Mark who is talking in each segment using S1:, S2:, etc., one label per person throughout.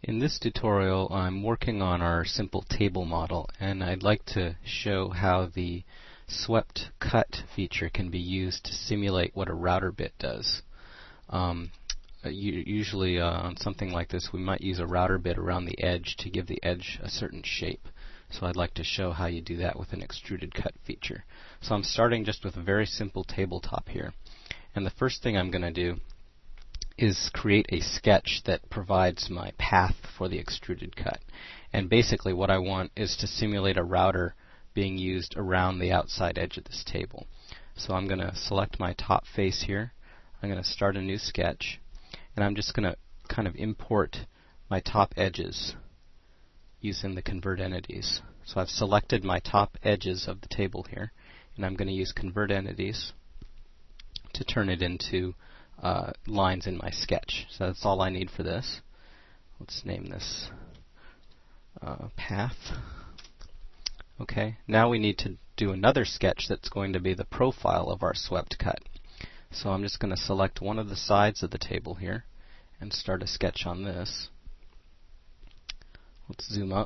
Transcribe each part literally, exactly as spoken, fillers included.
S1: In this tutorial, I'm working on our simple table model, and I'd like to show how the swept cut feature can be used to simulate what a router bit does. Um, usually uh, on something like this, we might use a router bit around the edge to give the edge a certain shape. So I'd like to show how you do that with an extruded cut feature. So I'm starting just with a very simple tabletop here. And the first thing I'm going to do is create a sketch that provides my path for the extruded cut. And basically what I want is to simulate a router being used around the outside edge of this table. So I'm going to select my top face here. I'm going to start a new sketch. And I'm just going to kind of import my top edges using the convert entities. So I've selected my top edges of the table here. And I'm going to use convert entities to turn it into Uh, lines in my sketch. So that's all I need for this. Let's name this uh, path. Okay, now we need to do another sketch that's going to be the profile of our swept cut. So I'm just going to select one of the sides of the table here and start a sketch on this. Let's zoom up.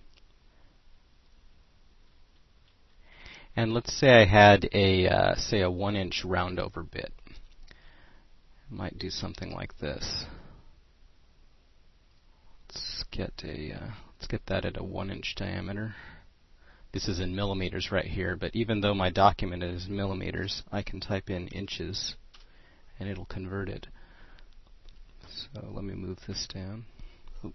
S1: And let's say I had a uh, say a one inch round over bit. Might do something like this. Let's get a uh, let's get that at a one inch diameter. This is in millimeters right here, but even though my document is millimeters, I can type in inches and it'll convert it. So let me move this down. Oop.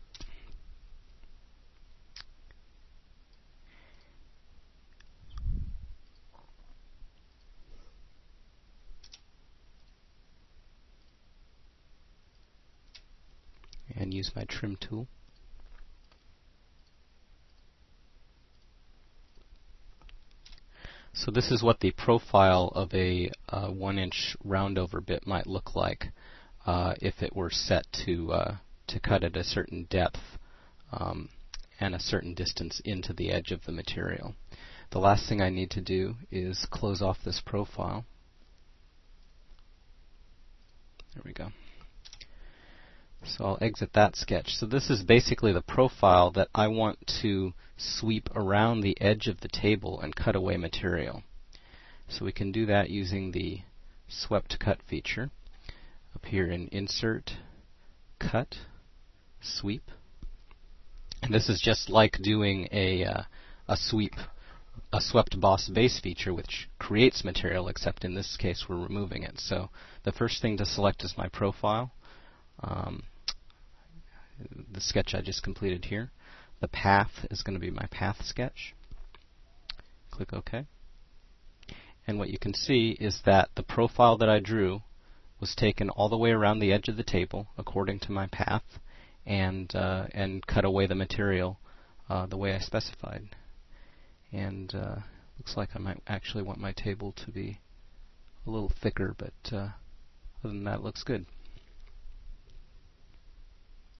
S1: And use my trim tool. So this is what the profile of a uh, one inch roundover bit might look like uh, if it were set to uh, to cut at a certain depth um, and a certain distance into the edge of the material. The last thing I need to do is close off this profile. There we go. So I'll exit that sketch. So this is basically the profile that I want to sweep around the edge of the table and cut away material. So we can do that using the swept cut feature up here in Insert, Cut, Sweep. And this is just like doing a uh, a sweep, a swept boss base feature, which creates material, except in this case we're removing it. So the first thing to select is my profile. Um, the sketch I just completed here. The path is going to be my path sketch. Click OK. And what you can see is that the profile that I drew was taken all the way around the edge of the table according to my path and uh, and cut away the material uh, the way I specified. And uh, looks like I might actually want my table to be a little thicker, but uh, other than that, it looks good.